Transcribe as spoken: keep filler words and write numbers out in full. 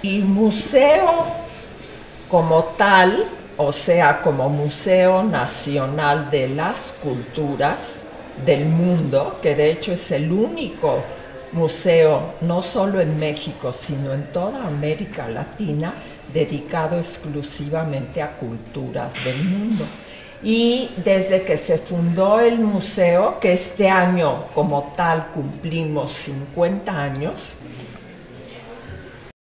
El museo como tal, o sea, como Museo Nacional de las Culturas del mundo, que de hecho es el único museo, no solo en México, sino en toda América Latina, dedicado exclusivamente a culturas del mundo. Y desde que se fundó el museo, que este año como tal cumplimos cincuenta años,